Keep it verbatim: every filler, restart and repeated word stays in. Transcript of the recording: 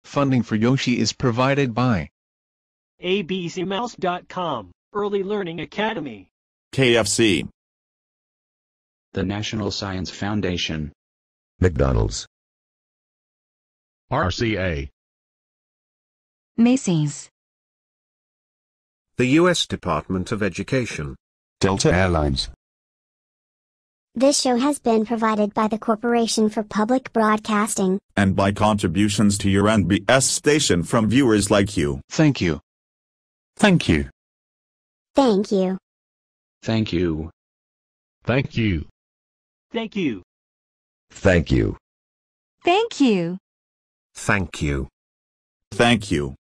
Funding for Yoshi is provided by A B C Mouse dot com, Early Learning Academy, K F C, the National Science Foundation, McDonald's, R C A, Macy's, the U S Department of Education, Delta Airlines. This show has been provided by the Corporation for Public Broadcasting and by contributions to your N B S station from viewers like you. Thank you. Thank you. Thank you. thank you, thank you, thank you, Thank you. thank you. thank you. Thank you.